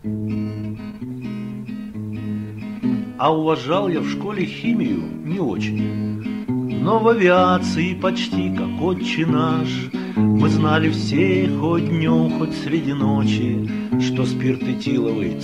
А уважал я в школе химию не очень, но в авиации почти как отче наш. Мы знали все, хоть днем, хоть среди ночи, что спирт этиловый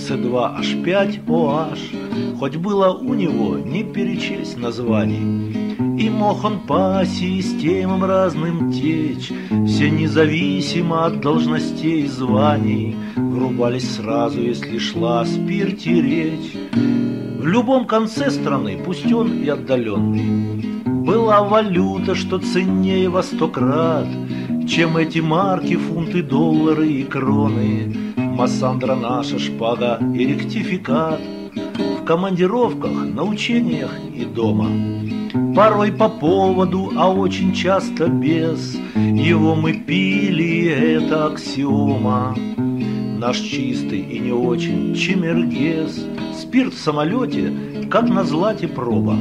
С2H5OH, хоть было у него не перечесть названий. И мог он по системам разным течь, все независимо от должностей и званий, врубались сразу, если шла о спирте речь. В любом конце страны, пусть он и отдаленный, была валюта, что ценнее во 100 крат, чем эти марки, фунты, доллары и кроны. Массандра наша шпага и ректификат. В командировках, на учениях и дома, порой по поводу, а очень часто без, его мы пили, это аксиома. Наш чистый и не очень чемергез, спирт в самолете, как на злате проба.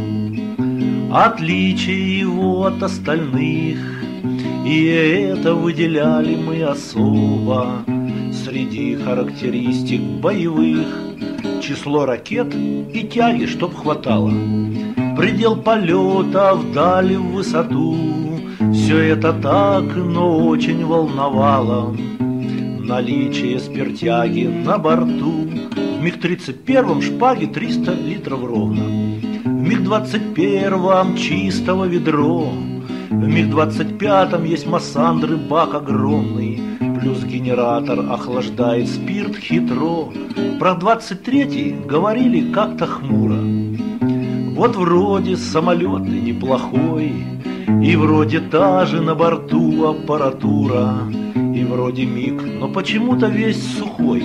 Отличие его от остальных, и это выделяли мы особо. Среди характеристик боевых число ракет и тяги, чтоб хватало, предел полета вдали в высоту. Все это так, но очень волновало наличие спиртяги на борту. В МиГ-31 шпаги 300 литров ровно, в МиГ-21 чистого ведро, в МиГ-25 есть массандры, бак огромный, плюс генератор охлаждает спирт хитро. Про 23-й говорили как-то хмуро. Вот вроде самолет неплохой, и вроде та же на борту аппаратура, и вроде МиГ, но почему-то весь сухой,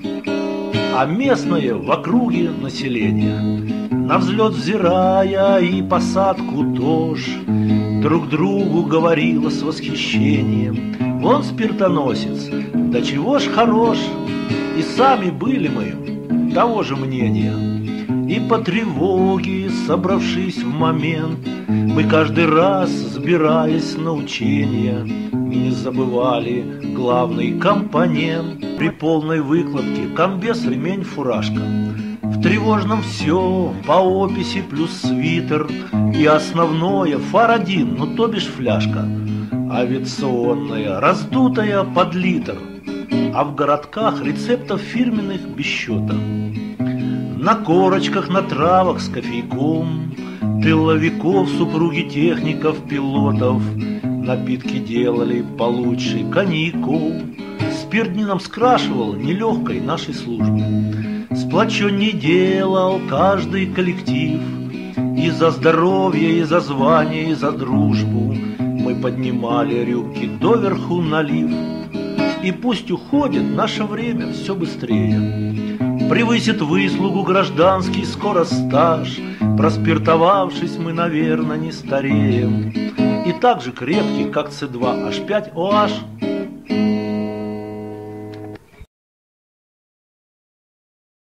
а местное в округе население, на взлет взирая и посадку тоже, друг другу говорило с восхищением: вон спиртоносец, да чего ж хорош. И сами были мы того же мнения. И по тревоге, собравшись в момент, мы каждый раз, сбираясь на учения, не забывали главный компонент. При полной выкладке комбез, ремень, фуражка. В тревожном все по описи плюс свитер. И основное фар 1, ну то бишь фляжка авиационная, раздутая под литр. А в городках рецептов фирменных без счета. На корочках, на травах с кофейком тыловиков, супруги техников, пилотов напитки делали получше коньяком. Спирт нам скрашивал нелегкой нашей службы. Сплоченней делал каждый коллектив. И за здоровье, и за звание, и за дружбу мы поднимали рюмки доверху налив. И пусть уходит наше время все быстрее, превысит выслугу гражданский скоро стаж. Проспиртовавшись, мы, наверное, не стареем, и так же крепкий, как С2H5OH.